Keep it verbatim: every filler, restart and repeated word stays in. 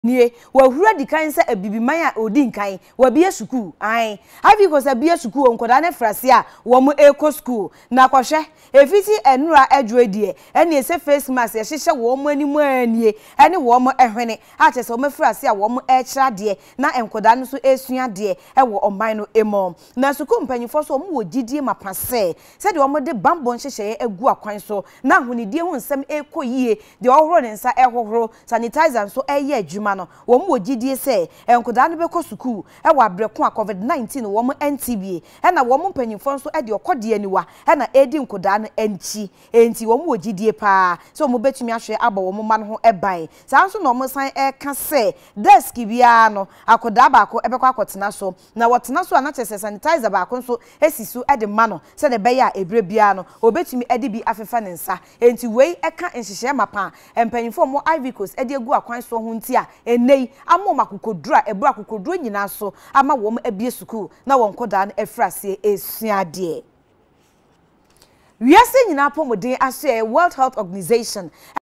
nie wa hura di kan se abibiman a odi nkan wa bia school an Ivory Coast bia school onkoda na frase a wo mo eco school na kwahwe efiti enura adwodie ene ese face mask ye hyehye wo mo animu anie ene wo mo ehwene a chese wo mo frase a wo mo ekira de na enkoda no so esua de e wo oman no emo na school mpanyifo so wo mo gidie mapase se de wo mo de bambon hyehye egu akwan so na honidie hu nsem ekoyie de ohoro ne nsa ehohoro sanitizer so eye adwuma no wo mo gidie se enkoda no beko school e wa breko a covid nineteen wo mo N T B e na wo mo mpanyifo so e de okode aniwa e na edi nkoda no enchi enti wo mo gidie pa so mo betumi ahwe aba wo mo ma no ho eban sa nso no mo san e ka se desk bia no akoda ba ko ebekọ akotena so na wotena so ana chese sanitizer ba ko so esisu e de ma no se de be ya ebre bia no obetumi e de bi afefa ne nsa enti wei e ka nhihye mapa empanyifo mo Ivory Coast e de egu akwan so ho nti a enei amo makokodura ebu akokoduro nyina so ama wo mo abie school na won koda no efrase esuade wiase nyina pomodin ase World Health Organization